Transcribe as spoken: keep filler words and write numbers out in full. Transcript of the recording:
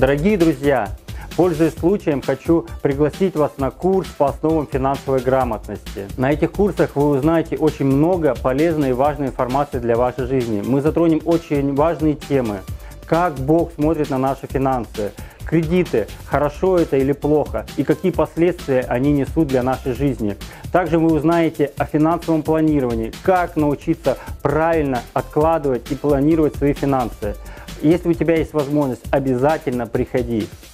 Дорогие друзья, пользуясь случаем, хочу пригласить вас на курс по основам финансовой грамотности. На этих курсах вы узнаете очень много полезной и важной информации для вашей жизни. Мы затронем очень важные темы. Как Бог смотрит на наши финансы, кредиты, хорошо это или плохо, и какие последствия они несут для нашей жизни. Также вы узнаете о финансовом планировании, как научиться правильно откладывать и планировать свои финансы. Если у тебя есть возможность, обязательно приходи.